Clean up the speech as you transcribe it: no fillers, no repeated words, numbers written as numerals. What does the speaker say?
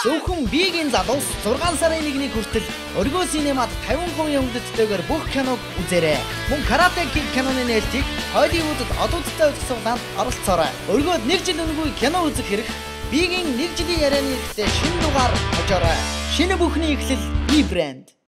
Зөвхөн биегийн залуус 6 сарын 1-ний хүртэл Өргөө синемад 50% хөнгөлөлтөөр бүх киног үзээрэй. Мөн Karate Kid киноны нээлтийг Hollywood-д одуудтай үзүүлсэн оролцоорой. Өргөөд 1 жил өнгөө кино үзэх хэрэг биегийн 1 жилийн ярианы хэрэгтэй шинэ дугаар хожоорой. Шинэ бүхний эхлэл B брэнд.